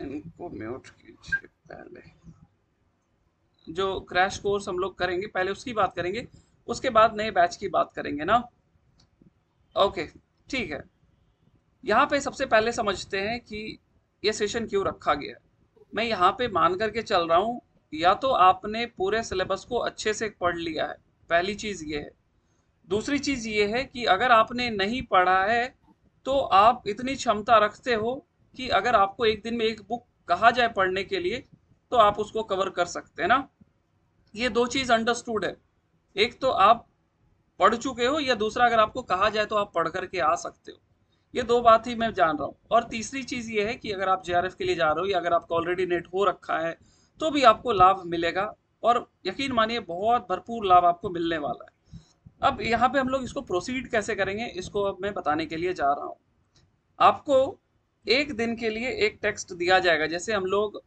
इनको म्यूट कीजिए। पहले जो क्रैश कोर्स हम लोग करेंगे पहले उसकी बात करेंगे, उसके बाद नए बैच की बात करेंगे ना। ओके, ठीक है। यहाँ पे सबसे पहले समझते हैं कि ये सेशन क्यों रखा गया है। मैं यहाँ पे मान करके चल रहा हूँ या तो आपने पूरे सिलेबस को अच्छे से पढ़ लिया है, पहली चीज ये है। दूसरी चीज ये है कि अगर आपने नहीं पढ़ा है तो आप इतनी क्षमता रखते हो कि अगर आपको एक दिन में एक बुक कहा जाए पढ़ने के लिए तो आप उसको कवर कर सकते हैं ना। ये दो चीज अंडरस्टूड है। एक तो आप पढ़ चुके हो, या दूसरा अगर आपको कहा जाए तो आप पढ़ करके आ सकते हो। ये दो बात ही मैं जान रहा हूँ। और तीसरी चीज ये है कि अगर आप जेआरएफ के लिए जा रहे हो या अगर आपका ऑलरेडी नेट हो रखा है तो भी आपको लाभ मिलेगा, और यकीन मानिए बहुत भरपूर लाभ आपको मिलने वाला है। अब यहाँ पे हम लोग इसको प्रोसीड कैसे करेंगे, इसको अब मैं बताने के लिए जा रहा हूँ। आपको एक दिन के लिए एक टेक्स्ट दिया जाएगा। जैसे हम लोग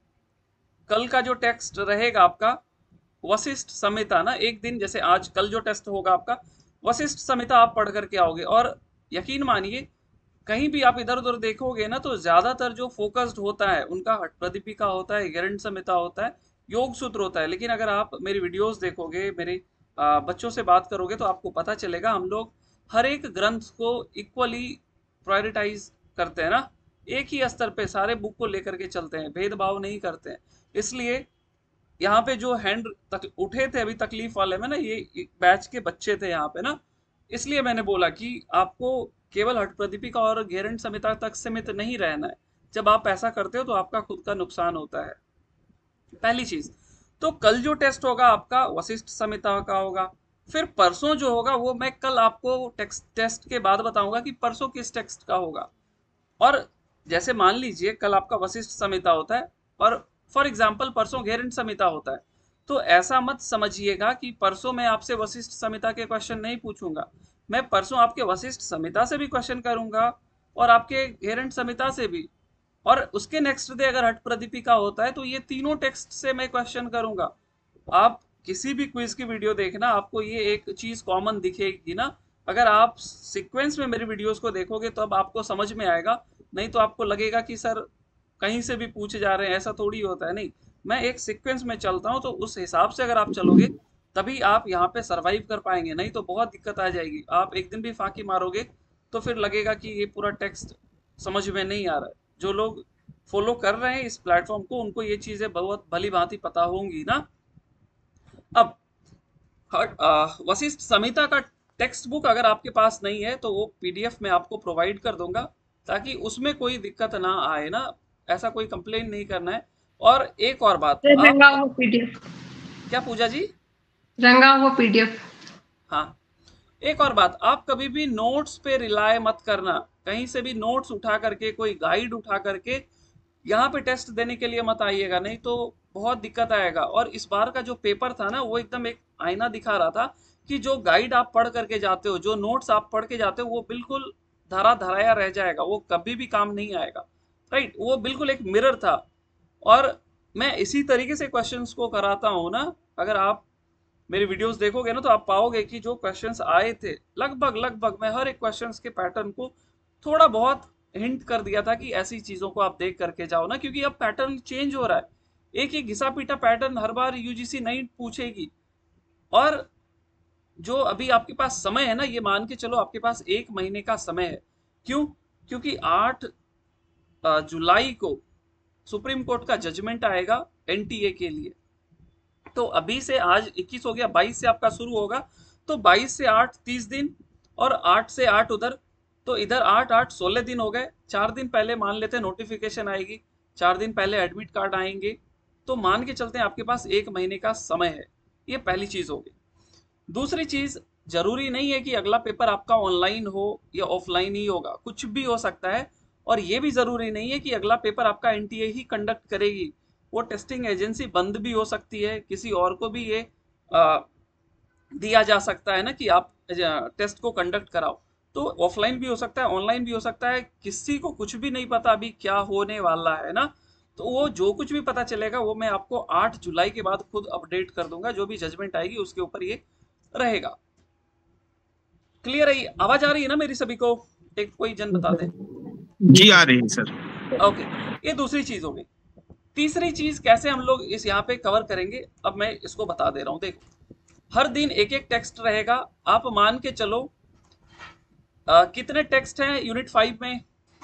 कल का जो टेक्स्ट रहेगा आपका वशिष्ठ संहिता ना, एक दिन जैसे आज कल जो टेस्ट होगा आपका वशिष्ठ संहिता आप पढ़ करके आओगे। और यकीन मानिए कहीं भी आप इधर उधर देखोगे ना तो ज्यादातर जो फोकस्ड होता है उनका हठ प्रदीपिका होता है, गेरंड संहिता होता है, योग सूत्र होता है। लेकिन अगर आप मेरी वीडियोस देखोगे, मेरे बच्चों से बात करोगे तो आपको पता चलेगा हम लोग हर एक ग्रंथ को इक्वली प्रायोरिटाइज करते हैं ना। एक ही स्तर पे सारे बुक को लेकर के चलते हैं, भेदभाव नहीं करते हैं। इसलिए यहाँ पे जो हैंड उठे थे अभी तकलीफ वाले में ना, ये बैच के बच्चे थे यहाँ पे ना। इसलिए मैंने बोला कि आपको केवल हठ प्रदीपिका और घेरंड संहिता तक सीमित नहीं रहना है। जब आप ऐसा करते हो तो आपका खुद का नुकसान होता है, पहली चीज। तो कल जो टेस्ट होगा आपका वशिष्ठ संहिता का होगा। फिर परसों जो होगा वो मैं कल आपको टेस्ट के बाद बताऊंगा कि परसों किस टेक्स्ट का होगा। और जैसे मान लीजिए कल आपका वशिष्ठ संहिता होता है और फॉर एग्जाम्पल परसों घेरंड संहिता होता है, तो ऐसा मत समझिएगा कि परसों मैं आपसे वशिष्ठ संहिता के क्वेश्चन नहीं पूछूंगा। मैं परसों आपके वशिष्ठ संहिता से भी क्वेश्चन करूंगा और आपके घेरंड संहिता से भी। और उसके नेक्स्ट डे अगर हठ प्रदीपिका होता है तो ये तीनों टेक्स्ट से मैं क्वेश्चन करूंगा। आप किसी भी क्विज की वीडियो देखना, आपको ये एक चीज कॉमन दिखेगी ना। अगर आप सीक्वेंस में मेरी वीडियोस को देखोगे तो अब आपको समझ में आएगा, नहीं तो आपको लगेगा कि सर कहीं से भी पूछे जा रहे हैं, ऐसा थोड़ी होता है। नहीं, मैं एक सीक्वेंस में चलता हूँ, तो उस हिसाब से अगर आप चलोगे तभी आप यहाँ पे सरवाइव कर पाएंगे, नहीं तो बहुत दिक्कत आ जाएगी। आप एक दिन भी फांकी मारोगे तो फिर लगेगा कि ये पूरा टेक्स्ट समझ में नहीं आ रहा है। जो लोग फॉलो कर रहे हैं इस प्लेटफॉर्म को उनको ये चीजें बहुत भली भांति पता होंगी ना। अब वशिष्ठ संहिता का टेक्स्ट बुक अगर आपके पास नहीं है तो वो पीडीएफ में आपको प्रोवाइड कर दूंगा, ताकि उसमें कोई दिक्कत ना आए ना। ऐसा कोई कंप्लेन नहीं करना है। और एक और बात, रंगा आप हुआ पीडीएफ, क्या पूजा जी? रंगा हुआ पीडीएफ। हाँ, एक और बात, आप कभी भी नोट्स पे रिलाय मत करना। कहीं से भी नोट्स उठा करके, कोई गाइड उठा करके यहाँ पे टेस्ट देने के लिए मत आइएगा, नहीं तो बहुत दिक्कत आएगा। और इस बार का जो पेपर था ना वो एकदम एक आईना दिखा रहा था कि जो गाइड आप पढ़ करके जाते हो, जो नोट्स आप पढ़ के जाते हो, वो बिल्कुल धरा धराया रह जाएगा, वो कभी भी काम नहीं आएगा। राइट, वो बिल्कुल एक मिरर था। और मैं इसी तरीके से क्वेश्चंस को कराता हूँ ना। अगर आप मेरी वीडियोस देखोगे ना तो आप पाओगे कि जो क्वेश्चंस आए थे लगभग लगभग मैं हर एक क्वेश्चंस के पैटर्न को थोड़ा बहुत हिंट कर दिया था कि ऐसी चीजों को आप देख करके जाओ ना, क्योंकि अब पैटर्न चेंज हो रहा है। एक ही घिसा पीटा पैटर्न हर बार यूजीसी नहीं पूछेगी। और जो अभी आपके पास समय है ना, ये मान के चलो आपके पास एक महीने का समय है। क्यों? क्योंकि 8 जुलाई को सुप्रीम कोर्ट का जजमेंट आएगा एनटीए के लिए। तो अभी से आज 21 हो गया, 22 से आपका शुरू होगा, तो 22 से 8 30 दिन, और 8 से 8 उधर, तो इधर 8 8 16 दिन हो गए। 4 दिन पहले मान लेते हैं नोटिफिकेशन आएगी, 4 दिन पहले एडमिट कार्ड आएंगे, तो मान के चलते हैं आपके पास एक महीने का समय है। ये पहली चीज होगी। दूसरी चीज, जरूरी नहीं है कि अगला पेपर आपका ऑनलाइन हो या ऑफलाइन ही होगा, कुछ भी हो सकता है। और ये भी जरूरी नहीं है कि अगला पेपर आपका एनटीए ही कंडक्ट करेगी। वो टेस्टिंग एजेंसी बंद भी हो सकती है, किसी और को भी ये दिया जा सकता है ना कि आप टेस्ट को कंडक्ट कराओ। तो ऑफलाइन भी हो सकता है, ऑनलाइन भी हो सकता है, किसी को कुछ भी नहीं पता अभी क्या होने वाला है ना। तो वो जो कुछ भी पता चलेगा वो मैं आपको 8 जुलाई के बाद खुद अपडेट कर दूंगा, जो भी जजमेंट आएगी उसके ऊपर ये रहेगा। क्लियर है? आवाज आ रही है ना मेरी सभी को? एक कोई जन बता दे। जी आ रही है सर। ओके, ये दूसरी चीज हो गई। तीसरी चीज कैसे हम लोग इस यहाँ पे कवर करेंगे, अब मैं इसको बता दे रहा हूँ। देखो, हर दिन एक एक टेक्स्ट रहेगा। आप मान के चलो कितने टेक्स्ट हैं यूनिट 5 में,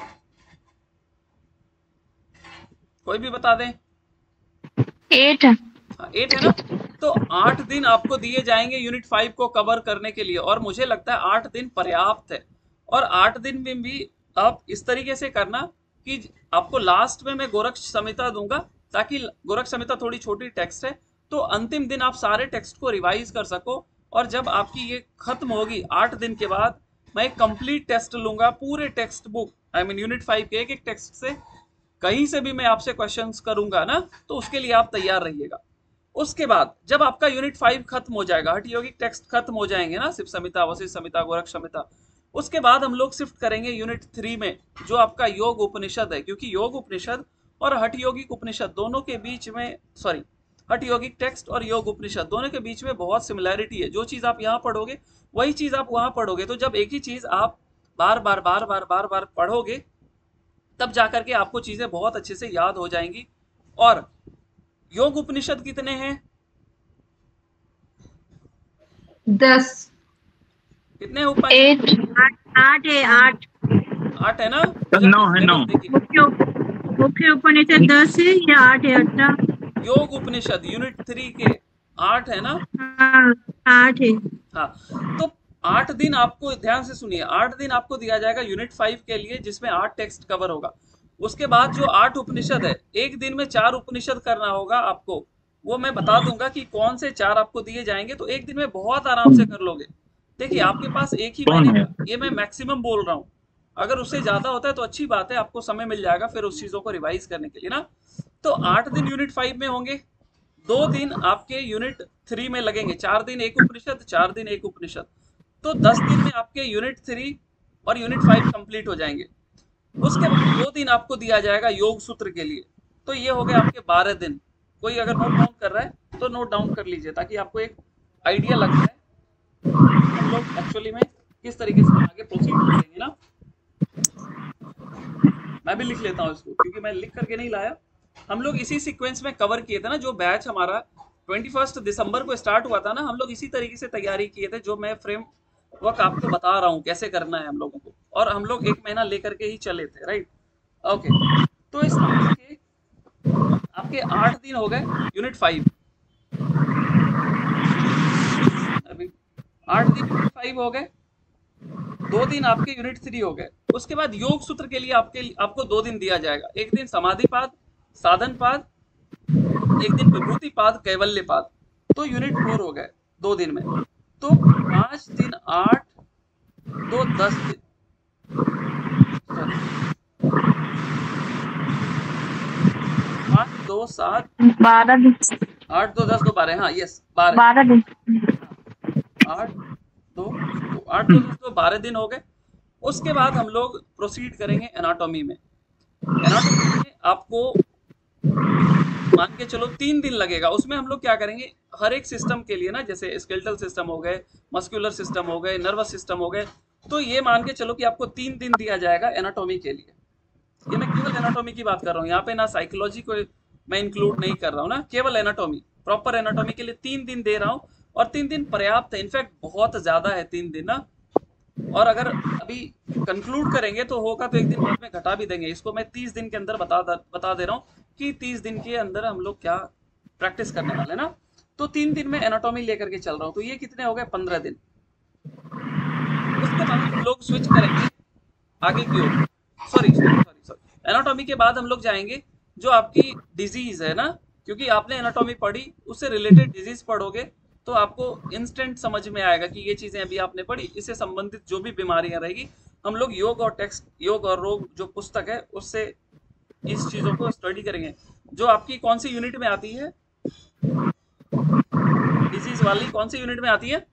कोई भी बता दें। 8। हाँ 8 है ना। तो 8 दिन आपको दिए जाएंगे यूनिट 5 को कवर करने के लिए, और मुझे लगता है 8 दिन पर्याप्त है। और 8 दिन में भी आप इस तरीके से करना कि आपको लास्ट में मैं गोरख संहिता दूंगा, ताकि गोरख संहिता थोड़ी छोटी टेक्स्ट है, तो अंतिम दिन आप सारे टेक्स्ट को रिवाइज कर सको। और जब आपकी ये खत्म होगी 8 दिन के बाद, मैं एक कंप्लीट टेस्ट लूंगा पूरे textbook, I mean unit 5 के एक एक टेक्स्ट से। कहीं से भी मैं आपसे क्वेश्चंस करूंगा ना, तो उसके लिए आप तैयार रहिएगा। उसके बाद जब आपका यूनिट 5 खत्म हो जाएगा, हठ यौगिक टेक्स्ट खत्म हो जाएंगे ना, शिव संहिता, वशिष्ठ संहिता, गोरख संहिता, उसके बाद हम लोग शिफ्ट करेंगे यूनिट 3 में, जो आपका योग उपनिषद है। क्योंकि योग उपनिषद और हठ यौगिक उपनिषद दोनों के बीच में, सॉरी, हठ यौगिक टेक्स्ट और योग उपनिषद दोनों के बीच में बहुत सिमिलैरिटी है। जो चीज आप यहाँ पढ़ोगे वही चीज आप वहां पढ़ोगे। तो जब एक ही चीज आप बार बार बार बार बार बार पढ़ोगे, तब जाकर के आपको चीजें बहुत अच्छे से याद हो जाएंगी। और योग उपनिषद कितने हैं? 10। कितने हैं उपनिषद? 8। 8 है, 8। 8 है ना। 9 है, 9। मुख्य उपनिषद 10 है या 8 है? 8 योग उपनिषद यूनिट 3 के 8 है ना। हाँ, 8 है। हाँ, तो 8 दिन आपको, ध्यान से सुनिए, 8 दिन आपको दिया जाएगा यूनिट 5 के लिए, जिसमें 8 टेक्स्ट कवर होगा। उसके बाद जो 8 उपनिषद है, एक दिन में 4 उपनिषद करना होगा आपको। वो मैं बता दूंगा कि कौन से 4 आपको दिए जाएंगे, तो एक दिन में बहुत आराम से कर लोगे। देखिए, आपके पास एक ही महीने का, ये मैं मैक्सिमम बोल रहा हूँ, अगर उससे ज्यादा होता है तो अच्छी बात है, आपको समय मिल जाएगा फिर उस चीजों को रिवाइज करने के लिए ना। तो 8 दिन यूनिट 5 में होंगे, 2 दिन आपके यूनिट 3 में लगेंगे, 4 दिन एक उपनिषद, 4 दिन एक उपनिषद। तो 10 दिन में आपके यूनिट 3 और यूनिट 5 कंप्लीट हो जाएंगे। उसके बाद 2 दिन आपको दिया जाएगा योग सूत्र के लिए। तो ये हो गए आपके 12 दिन। कोई अगर नोट डाउन कर रहा है तो नोट डाउन कर लीजिए, ताकि आपको एक आइडिया लग जाए हम लोग एक्चुअली में किस तरीके से आगे प्रोसीड करेंगे ना। मैं भी लिख लेता हूँ इसको, क्योंकि मैं लिख करके नहीं लाया। हम लोग इसी सीक्वेंस में कवर किए थे ना, जो बैच हमारा 21 दिसंबर को स्टार्ट हुआ था ना, हम लोग इसी तरीके से तैयारी किए थे, जो मैं फ्रेम वर्क आपको बता रहा हूँ कैसे करना है हम लोगों को। और हम लोग 1 महीना लेकर के ही चले थे, राइट। ओके, तो इस तरह के आपके 8 दिन हो गए यूनिट 5। अभी 8 दिन यूनिट 5 हो गए, 2 दिन आपके यूनिट 3 हो गए। उसके बाद योग सूत्र के लिए आपको 2 दिन दिया जाएगा। एक दिन समाधिपाद, साधनपाद, एक दिन विभूतिपाद, कैवल्यपाद। तो यूनिट 4 हो गए 2 दिन में। तो 5 दिन 8, 2 10 दिन, 5 2 7 12 दिन। 8 2 10 2 12, हाँ यस 12 दिन। 8 2 8 2 10 2 12 दिन हो गए। उसके बाद हम लोग प्रोसीड करेंगे एनाटॉमी में। एनाटॉमी में आपको मान के चलो 3 दिन लगेगा। उसमें हम लोग क्या करेंगे, हर एक सिस्टम के लिए ना, जैसे स्केलेटल सिस्टम हो गए, मस्कुलर सिस्टम हो गए, नर्वस सिस्टम हो गए, तो ये मान के चलो कि आपको 3 दिन दिया जाएगा एनाटॉमी के लिए। ये मैं केवल एनाटॉमी की बात कर रहा हूँ, यहाँ पे ना साइकोलॉजी को मैं इंक्लूड नहीं कर रहा हूँ ना, केवल एनाटॉमी, प्रॉपर एनाटॉमी के लिए 3 दिन दे रहा हूँ। और 3 दिन पर्याप्त है, इनफैक्ट बहुत ज्यादा है 3 दिन ना। और अगर अभी कंक्लूड करेंगे तो होगा तो एक दिन बाद में घटा भी देंगे। इसको मैं 30 दिन के अंदर बता दे रहा हूँ कि 30 दिन के अंदर हम लोग क्या प्रैक्टिस करने वाले ना। तो 3 दिन में एनाटॉमी लेकर के चल रहा हूँ, तो ये कितने हो गए, 15 दिन। उसके बाद हम लोग स्विच करेंगे आगे की ओर। सॉरी, एनाटॉमी के बाद हम लोग जाएंगे जो आपकी डिजीज है ना, क्योंकि आपने एनाटॉमी पढ़ी, उससे रिलेटेड डिजीज पढ़ोगे तो आपको इंस्टेंट समझ में आएगा कि ये चीजें अभी आपने पढ़ी, इससे संबंधित जो भी बीमारियां रहेगी, हम लोग योग और टेक्स्ट, योग और रोग जो पुस्तक है उससे इस चीजों को स्टडी करेंगे। जो आपकी कौन सी यूनिट में आती है, डिजीज वाली कौन सी यूनिट में आती है?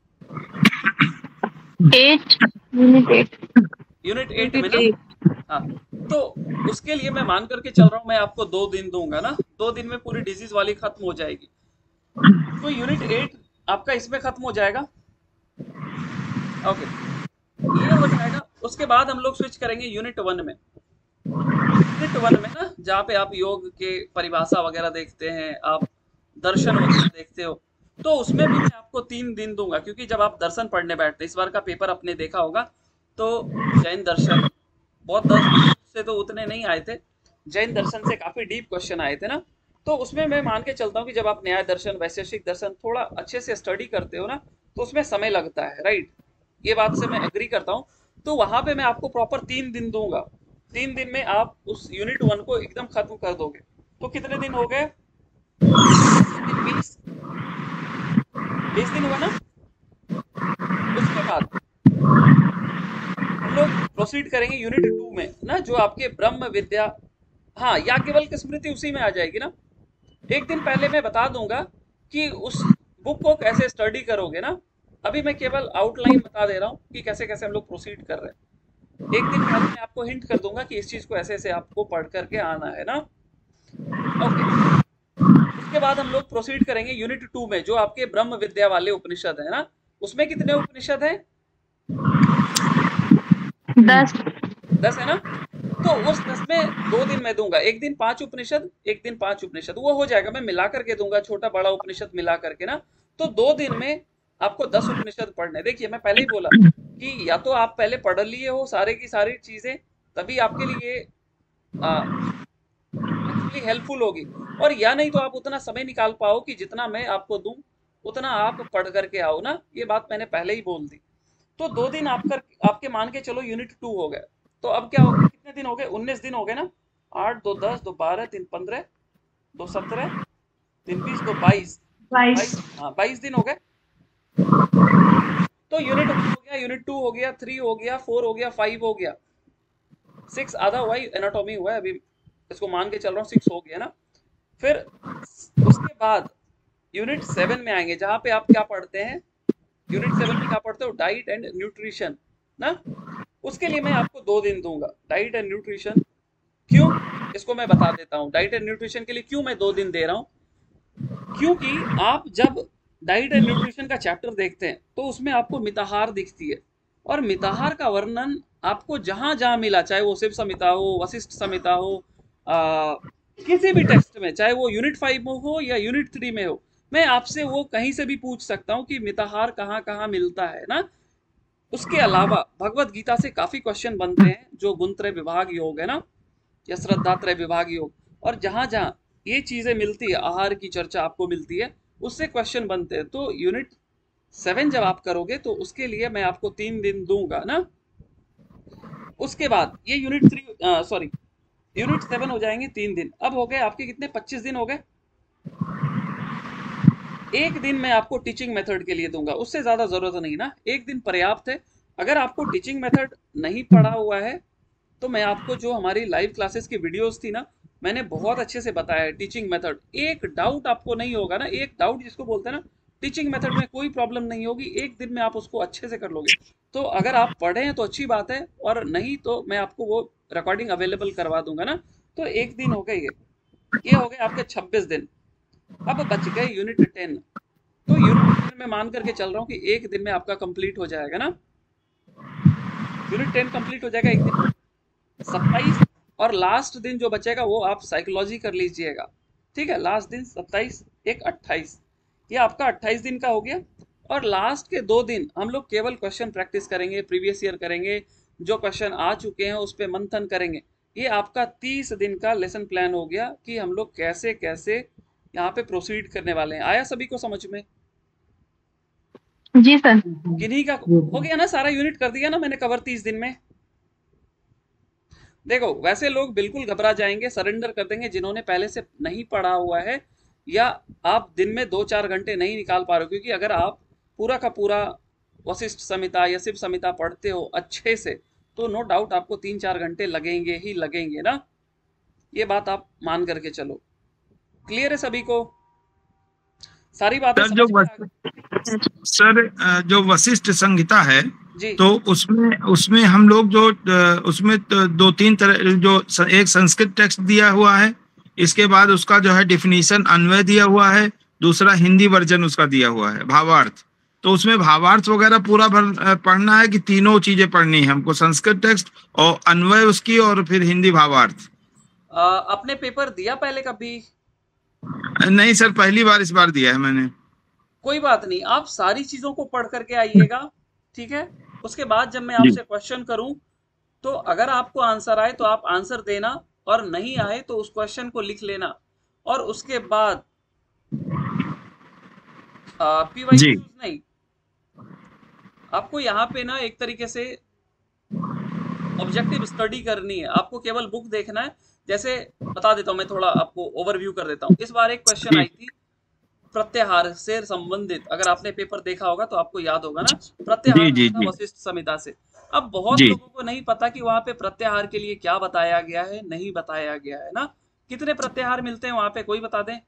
8, यूनिट 8 में ना। हाँ, तो उसके लिए मैं मान करके चल रहा हूँ, मैं आपको 2 दिन दूंगा ना, 2 दिन में पूरी डिजीज वाली खत्म हो जाएगी। तो यूनिट 8 आपका इसमें खत्म हो जाएगा। ओके, ये हो जाएगा। उसके बाद हम लोग स्विच करेंगे यूनिट 1 में। यूनिट 1 में ना जहाँ पे आप योग के परिभाषा वगैरह देखते हैं, आप दर्शन वगैरह देखते हो, तो उसमें भी मैं आपको 3 दिन दूंगा, क्योंकि जब आप दर्शन पढ़ने बैठते, इस बार का पेपर आपने देखा होगा, तो जैन दर्शन, बौद्ध दर्शन से तो उतने नहीं आए थे, जैन दर्शन से काफी डीप क्वेश्चन आए थे ना, तो उसमें मैं मान के चलता हूँ कि जब आप न्याय दर्शन, वैशेषिक दर्शन थोड़ा अच्छे से स्टडी करते हो ना, तो उसमें समय लगता है, राइट, ये बात से मैं एग्री करता हूँ। तो वहां पे मैं आपको प्रॉपर 3 दिन दूंगा, 3 दिन में आप उस यूनिट 1 को एकदम खत्म कर दोगे। तो कितने दिन हो गए? 20 दिन हुआ ना। उसके बाद हम लोग प्रोसीड करेंगे यूनिट 2 में ना, जो आपके ब्रह्म विद्या, हाँ, याज्ञवल्क्य स्मृति उसी में आ जाएगी ना। एक दिन पहले मैं बता दूंगा कि उस बुक को कैसे स्टडी करोगे ना, अभी मैं केवल आउटलाइन बता दे रहा हूँ कि कैसे कैसे हम लोग प्रोसीड कर रहे हैं। एक दिन पहले मैं आपको हिंट कर दूंगा कि इस चीज को ऐसे ऐसे आपको पढ़ करके आना है ना। ओके, उसके बाद हम लोग प्रोसीड करेंगे यूनिट 2 में, जो आपके ब्रह्म विद्या वाले उपनिषद है ना। उसमें कितने उपनिषद हैं? 10। 10 है ना। तो उस 10 में 2 दिन मैं दूंगा, एक दिन 5 उपनिषद, एक दिन 5 उपनिषद, वो हो जाएगा, मैं मिला करके दूंगा, छोटा बड़ा उपनिषद मिला करके ना। तो 2 दिन में आपको 10 उपनिषद पढ़ने। देखिए मैं पहले ही बोला कि या तो आप पहले पढ़ लिए हो सारे की सारी चीजें, तभी आपके लिए एक्चुअली हेल्पफुल होगी, और या नहीं तो आप उतना समय निकाल पाओ कि जितना मैं आपको दूं उतना आप पढ़ करके आओ ना, ये बात मैंने पहले ही बोल दी। तो 2 दिन आपके मान के चलो यूनिट 2 हो गए। तो अब क्या हो गया, कितने दिन हो गए? 19 दिन हो गए ना। 8 2 10 2 12 3 15 2 17 3 20 2 22 22, हाँ 22 दिन हो गए। तो यूनिट 1 हो गया, यूनिट 2 हो गया, 3 हो गया, 4 हो गया, 5 हो गया, 6 आधा हुआ, एनाटॉमी हुआ है, अभी इसको मान के चल रहा हूँ 6 हो गया ना। फिर उसके बाद यूनिट 7 में आएंगे, जहां पे आप क्या पढ़ते हैं, यूनिट 7 में क्या पढ़ते हो? डाइट एंड न्यूट्रिशन ना। उसके लिए मैं आपको 2 दिन दूंगा, डाइट एंड न्यूट्रिशन। क्यों? इसको मैं बता देता हूँ, डाइट एंड न्यूट्रिशन के लिए क्यों मैं 2 दिन दे रहा हूँ। क्योंकि आप जब डाइट एंड न्यूट्रिशन का चैप्टर देखते हैं तो उसमें आपको मिताहार दिखती है, और मिताहार का वर्णन आपको जहां जहां मिला, चाहे वो शिव संहिता हो, वशिष्ठ संहिता हो, किसी भी टेक्स्ट में, चाहे वो यूनिट 5 में हो या यूनिट 3 में हो, मैं आपसे वो कहीं से भी पूछ सकता हूँ कि मिताहार कहाँ कहाँ मिलता है ना। उसके अलावा भगवत गीता से काफी क्वेश्चन बनते हैं, जो गुणत्रय विभाग योग है ना, या श्रद्धात्रय विभाग योग, और जहां जहां ये चीजें मिलती है, आहार की चर्चा आपको मिलती है, उससे क्वेश्चन बनते हैं। तो यूनिट 7 जब आप करोगे तो उसके लिए मैं आपको 3 दिन दूंगा ना। उसके बाद ये यूनिट 3, सॉरी, यूनिट 7 हो जाएंगे 3 दिन। अब हो गए आपके कितने? 25 दिन हो गए। एक दिन मैं आपको टीचिंग मेथड के लिए दूंगा, उससे ज्यादा जरूरत नहीं ना, एक दिन पर्याप्त है। अगर आपको टीचिंग मेथड नहीं पढ़ा हुआ है तो मैं आपको जो हमारी लाइव क्लासेस की वीडियोस थी ना, मैंने बहुत अच्छे से बताया है टीचिंग मेथड। एक डाउट आपको नहीं होगा ना, एक डाउट जिसको बोलते हैं ना, टीचिंग मेथड में कोई प्रॉब्लम नहीं होगी, एक दिन में आप उसको अच्छे से कर लोगे। तो अगर आप पढ़े हैं तो अच्छी बात है, और नहीं तो मैं आपको वो रिकॉर्डिंग अवेलेबल करवा दूंगा ना। तो एक दिन हो गए, ये हो गए आपके 26 दिन। अब बच गए यूनिट 10। तो यूनिट 10 में मान करके चल रहा हूँ कि एक दिन में आपका कंप्लीट हो जाएगा ना, यूनिट 10 कंप्लीट हो जाएगा एक दिन। 27 और लास्ट दिन जो बचेगा वो आप साइकोलॉजी कर लीजिएगा, ठीक है। लास्ट दिन 27, एक 28, ये आपका 28 दिन का हो गया। और लास्ट के 2 दिन हम लोग केवल क्वेश्चन प्रैक्टिस करेंगे, प्रीवियस ईयर करेंगे, जो क्वेश्चन आ चुके हैं उस पर मंथन करेंगे। ये आपका 30 दिन का लेसन प्लान हो गया कि हम लोग कैसे कैसे यहाँ पे प्रोसीड करने वाले हैं। आया सभी को समझ में? जी सर। किन्हीं का हो गया ना, सारा यूनिट कर दिया ना मैंने कवर 30 दिन में। देखो वैसे लोग बिल्कुल घबरा जाएंगे, सरेंडर कर देंगे जिन्होंने पहले से नहीं पढ़ा हुआ है, या आप दिन में 2-4 घंटे नहीं निकाल पा रहे हो। क्योंकि अगर आप पूरा का पूरा वशिष्ठ संहिता या शिव संहिता पढ़ते हो अच्छे से, तो नो डाउट आपको 3-4 घंटे लगेंगे ही लगेंगे ना, ये बात आप मान करके चलो। क्लियर है सभी को? सारी बातें सर जो समझ में सर जो वशिष्ठ संहिता है, जी तो उसमें हम लोग जो उसमें तो 2-3 तरह, जो एक संस्कृत टेक्स्ट दिया हुआ है, इसके बाद उसका जो है डिफिनीशन अन्वय दिया हुआ है, दूसरा हिंदी वर्जन उसका दिया हुआ है, भावार्थ। तो उसमें भावार्थ वगैरह पूरा पढ़ना है कि तीनों चीजें पढ़नी है हमको, संस्कृत टेक्स्ट और अन्वय उसकी और फिर हिंदी भावार्थ? आपने पेपर दिया पहले कभी? नहीं सर, पहली बार इस बार दिया है मैंने। कोई बात नहीं, आप सारी चीजों को पढ़ करके आइएगा, ठीक है? उसके बाद जब मैं जी आपसे क्वेश्चन करूं तो अगर आपको आंसर आए तो आप आंसर देना, और नहीं आए तो उस क्वेश्चन को लिख लेना, और उसके बाद जी पीवाईक्यूज नहीं, आपको यहाँ पे ना एक तरीके से ऑब्जेक्टिव स्टडी करनी है, आपको केवल बुक देखना है। जैसे बता देता हूँ, मैं थोड़ा आपको ओवरव्यू कर देता हूँ। इस बार एक क्वेश्चन जी आई थी प्रत्याहार से संबंधित, अगर आपने पेपर देखा होगा तो आपको याद होगा ना, प्रत्याहार जी आया जी था जी वशिष्ठ संहिता से। अब बहुत जी लोगों को नहीं पता कि वहां पे प्रत्याहार के लिए क्या बताया गया है, नहीं बताया गया है ना। कितने प्रत्याहार मिलते हैं वहां पे, कोई बता दें?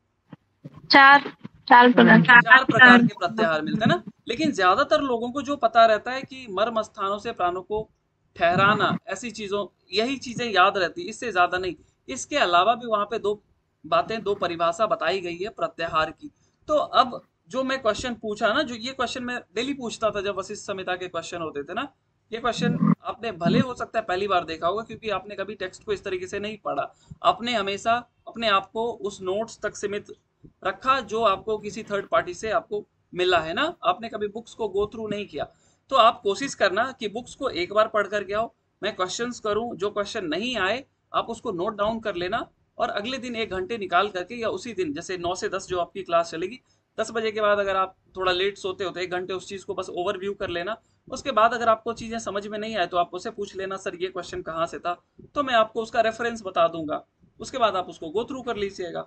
4 4 प्रकार। 4 प्रकार के प्रत्याहार मिलते हैं ना। लेकिन ज्यादातर लोगों को जो पता रहता है कि मर्म स्थानों से प्राणों को ठहराना, ऐसी चीजों, यही चीजें याद रहती, इससे ज्यादा नहीं। इसके अलावा भी वहां पे दो बातें, दो परिभाषा बताई गई है प्रत्याहार की। तो अब जो मैं क्वेश्चन पूछा ना, जो ये क्वेश्चन मैं डेली पूछता था जब वशिष्ठ संहिता के क्वेश्चन होते थे ना, ये क्वेश्चन आपने भले हो सकता है पहली बार देखा होगा, क्योंकि आपने कभी टेक्स्ट को इस तरीके से नहीं पढ़ा। आपने हमेशा अपने आप को उस नोट्स तक सीमित रखा जो आपको किसी थर्ड पार्टी से आपको मिला है ना, आपने कभी बुक्स को गो थ्रू नहीं किया। तो आप कोशिश करना कि बुक्स को एक बार पढ़ करके आओ, मैं क्वेश्चंस करूं, जो क्वेश्चन नहीं आए आप उसको नोट डाउन कर लेना, और अगले दिन 1 घंटे निकाल करके, या उसी दिन जैसे 9 से 10 जो आपकी क्लास चलेगी, 10 बजे के बाद अगर आप थोड़ा लेट सोते हो तो 1 घंटे उस चीज को बस ओवरव्यू कर लेना। उसके बाद अगर आपको चीजें समझ में नहीं आए तो आप उसे पूछ लेना, सर ये क्वेश्चन कहाँ से था, तो मैं आपको उसका रेफरेंस बता दूंगा। उसके बाद आप उसको गो थ्रू कर लीजिएगा।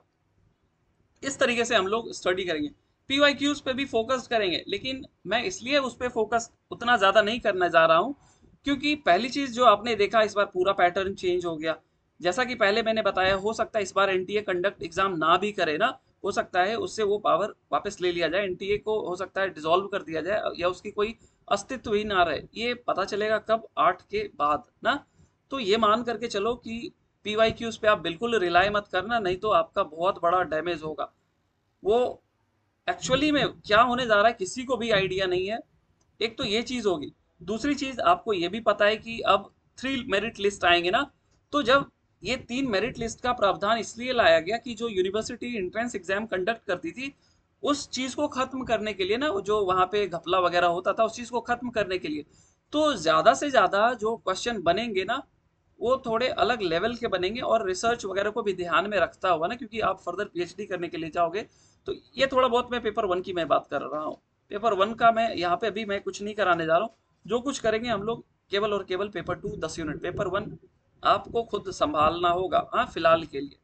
इस तरीके से हम लोग स्टडी करेंगे। पीवाईक्यूज पे भी फोकस करेंगे, लेकिन मैं इसलिए उस पर फोकस उतना ज्यादा नहीं करने जा रहा हूं, क्योंकि पहली चीज जो आपने देखा, इस बार पूरा पैटर्न चेंज हो गया। जैसा कि पहले मैंने बताया, हो सकता है इस बार एनटीए कंडक्ट एग्जाम ना भी करे ना, हो सकता है उससे वो पावर वापस ले लिया जाए, एनटीए को हो सकता है डिसॉल्व कर दिया जाए, या उसकी कोई अस्तित्व ही ना रहे। ये पता चलेगा कब, 8 के बाद ना। तो ये मान करके चलो कि पीवाईक्यूज पे आप बिल्कुल रिलाई मत करना, नहीं तो आपका बहुत बड़ा डैमेज होगा। वो एक्चुअली में क्या होने जा रहा है किसी को भी आइडिया नहीं है। एक तो ये चीज होगी, दूसरी चीज आपको ये भी पता है कि अब 3 मेरिट लिस्ट आएंगे ना। तो जब ये 3 मेरिट लिस्ट का प्रावधान इसलिए लाया गया कि जो यूनिवर्सिटी एंट्रेंस एग्जाम कंडक्ट करती थी, उस चीज को खत्म करने के लिए ना, जो वहां पे घपला वगैरह होता था, उस चीज को खत्म करने के लिए, तो ज्यादा से ज्यादा जो क्वेश्चन बनेंगे ना, वो थोड़े अलग लेवल के बनेंगे, और रिसर्च वगैरह को भी ध्यान में रखता हुआ ना, क्योंकि आप फर्दर पीएचडी करने के लिए जाओगे। तो ये थोड़ा बहुत, मैं पेपर 1 की मैं बात कर रहा हूँ। पेपर 1 का मैं यहाँ पे अभी मैं कुछ नहीं कराने जा रहा हूँ। जो कुछ करेंगे हम लोग केवल और केवल पेपर 2 10 यूनिट, पेपर 1 आपको खुद संभालना होगा, हाँ, फिलहाल के लिए।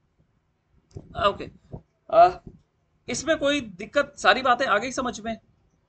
ओके, इसमें कोई दिक्कत, सारी बातें आ गई समझ में?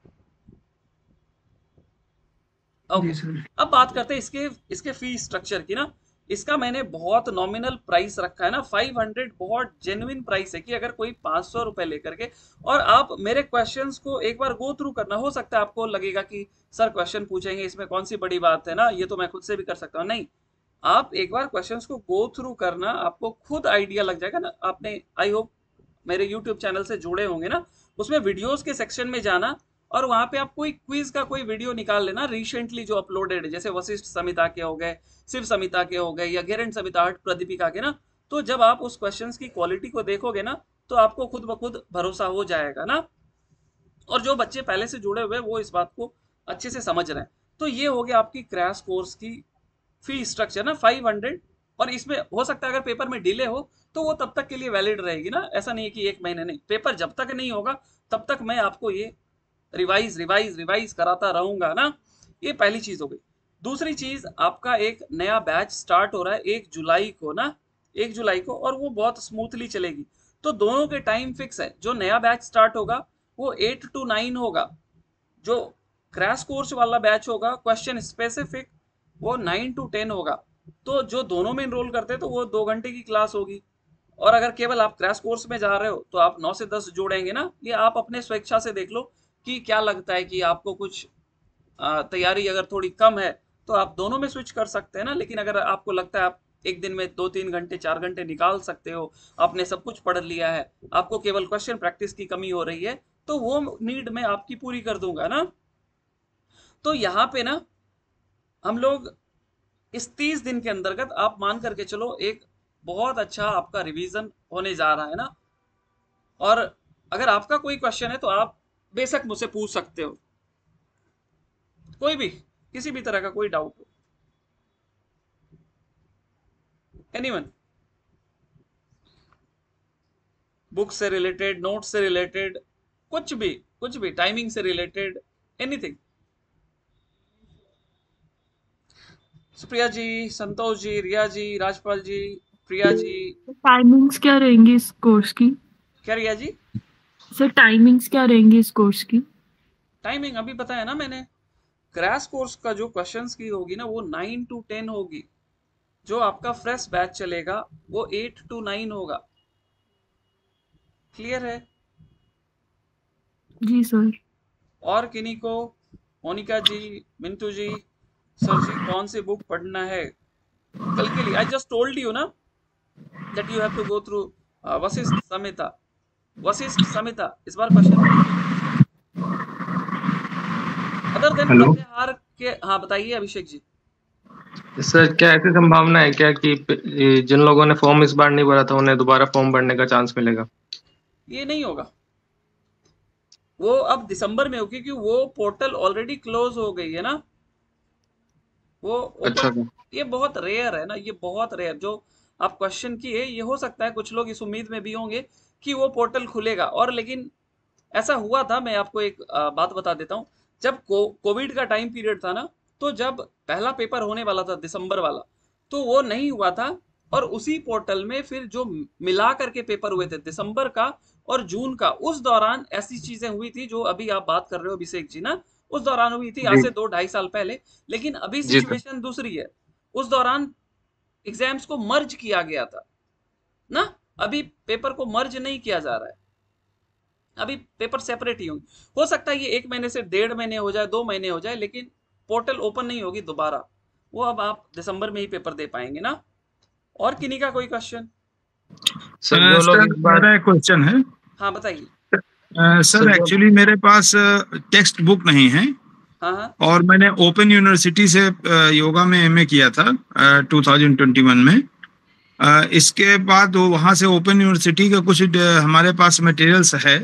ओके, अब बात करते हैं इसके इसके फी स्ट्रक्चर की ना। इसका मैंने बहुत नॉमिनल प्राइस रखा है ना, 500 बहुत जेन्युइन प्राइस है, कि अगर कोई 500 रुपए लेकर के, और आप मेरे क्वेश्चंस को एक बार गो थ्रू करना, हो सकता है आपको लगेगा कि सर क्वेश्चन पूछेंगे इसमें कौन सी बड़ी बात है ना, ये तो मैं खुद से भी कर सकता हूँ। नहीं, आप एक बार क्वेश्चंस को गो थ्रू करना, आपको खुद आइडिया लग जाएगा ना। आपने, आई होप, मेरे यूट्यूब चैनल से जुड़े होंगे ना, उसमें वीडियोस के सेक्शन में जाना, और वहां पे आप कोई क्विज का कोई वीडियो निकाल लेना रिसेंटली जो अपलोडेड है, जैसे वशिष्ठ संहिता के हो गए, शिव संहिता के हो गए, या गेरंड संहिता हट प्रदीपिका के ना। तो जब आप उस क्वेश्चंस की क्वालिटी को देखोगे ना, तो आपको खुद ब खुद भरोसा हो जाएगा ना। और जो बच्चे पहले से जुड़े हुए वो इस बात को अच्छे से समझ रहे हैं। तो ये हो गया आपकी क्रैश कोर्स की फी स्ट्रक्चर ना, 500। और इसमें हो सकता है अगर पेपर में डिले हो तो वो तब तक के लिए वैलिड रहेगी ना, ऐसा नहीं है कि 1 महीने नहीं, पेपर जब तक नहीं होगा तब तक मैं आपको ये रिवाइज रिवाइज रिवाइज कराता रहूंगा ना। ये पहली चीज हो गई। दूसरी चीज, आपका एक नया बैच स्टार्ट हो रहा है 1 जुलाई को ना, 1 जुलाई को, और वो बहुत स्मूथली चलेगी। तो दोनों के टाइम फिक्स है। जो नया बैच स्टार्ट होगा वो 8 to 9 होगा, जो क्रैश कोर्स वाला बैच होगा क्वेश्चन स्पेसिफिक, वो 9 to 10 होगा। तो जो दोनों में इनरोल करते हैं तो वो 2 घंटे की क्लास होगी। और अगर केवल आप क्रैश कोर्स में जा रहे हो तो आप 9 से 10 जोड़ेंगे ना। ये आप अपने स्वेच्छा से देख लो कि क्या लगता है कि आपको कुछ तैयारी अगर थोड़ी कम है तो आप दोनों में स्विच कर सकते हैं ना। लेकिन अगर आपको लगता है आप एक दिन में 2-3 घंटे 4 घंटे निकाल सकते हो, आपने सब कुछ पढ़ लिया है, आपको केवल क्वेश्चन प्रैक्टिस की कमी हो रही है, तो वो नीड मैं आपकी पूरी कर दूंगा ना। तो यहाँ पे ना हम लोग इस 30 दिन के अंतर्गत आप मान करके चलो एक बहुत अच्छा आपका रिवीजन होने जा रहा है ना। और अगर आपका कोई क्वेश्चन है तो आप बेशक मुझसे पूछ सकते हो, कोई भी किसी भी तरह का कोई डाउट हो, एनीवन, बुक से रिलेटेड, नोट से रिलेटेड, कुछ भी, टाइमिंग से related, anything. Supriya ji, Santosh ji, Riya ji, Rajpal ji, Priya ji. Timings क्या रहेंगी इस कोर्स की? क्या रिया जी? सर टाइमिंग्स क्या रहेंगी इस कोर्स की? टाइमिंग अभी बताया ना मैंने। क्रैश कोर्स का जो क्वेश्चंस की होगी ना वो 9 to 10 होगी। जो आपका फ्रेश बैच चलेगा वो 8 to 9 होगा। क्लियर है? जी सर। और किन्हीं को, मोनिका जी, मिंटू जी, सर जी कौन सी बुक पढ़ना है कल के लिए? आई जस्ट टोल्ड यू ना that you have to go through Vashishtha Samhita. Vashishtha Samhita इस बार क्वेश्चन पढ़ेंगे अदर देन हेलो प्रत्याहार के। हाँ बताइए अभिषेक जी। सर, क्या ऐसी संभावना है क्या कि जिन लोगों ने फॉर्म इस बार नहीं भरा था उन्हें दोबारा फॉर्म भरने का चांस मिलेगा? ये नहीं होगा, वो अब दिसंबर में होगी क्योंकि वो पोर्टल ऑलरेडी क्लोज हो गई है ना, वो अच्छा ओपन। सर। ये बहुत रेयर है ना, ये बहुत रेयर जो आप क्वेश्चन किए, ये हो सकता है कुछ लोग इस उम्मीद में भी होंगे कि वो पोर्टल खुलेगा। और लेकिन ऐसा हुआ था, मैं आपको एक बात बता देता हूँ। जब कोविड का टाइम पीरियड था ना, तो जब पहला पेपर होने वाला था दिसंबर वाला, तो वो नहीं हुआ था। और उसी पोर्टल में फिर जो मिला करके पेपर हुए थे दिसंबर का और जून का, उस दौरान ऐसी चीजें हुई थी जो अभी आप बात कर रहे हो अभिषेक जी ना, उस दौरान हुई थी आज जी से 2-2.5 साल पहले। लेकिन अभी जी सर। सिचुएशन दूसरी है। उस दौरान एग्जाम्स को मर्ज किया गया था ना, अभी पेपर को मर्ज नहीं किया जा रहा है, अभी पेपर सेपरेट ही होंगे। हो सकता है ये 1 महीने से 1.5 महीने हो जाए, 2 महीने हो जाए, लेकिन पोर्टल ओपन नहीं होगी दोबारा। वो अब आप दिसंबर में ही पेपर दे पाएंगे ना। और किन्हीं का कोई क्वेश्चन? सर, जो लोग सर इस बार मेरा एक क्वेश्चन है। हाँ बताइए। सर सर जो एक्चुअली मेरे पास टेक्स्ट बुक नहीं है, हाँ हाँ और मैंने ओपन यूनिवर्सिटी से योगा में एमए किया था 2021 में। इसके बाद वहाँ से ओपन यूनिवर्सिटी का कुछ हमारे पास मटेरियल्स है,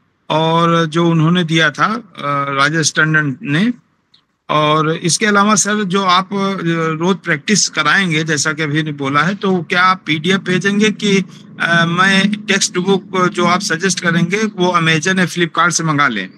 और जो उन्होंने दिया था राजेश टंडन ने। और इसके अलावा सर जो आप रोज प्रैक्टिस कराएंगे जैसा कि अभी ने बोला है, तो क्या आप पीडीएफ भेजेंगे कि मैं टेक्स्ट बुक जो आप सजेस्ट करेंगे वो अमेजन या फ्लिपकार्ट से मंगा लें?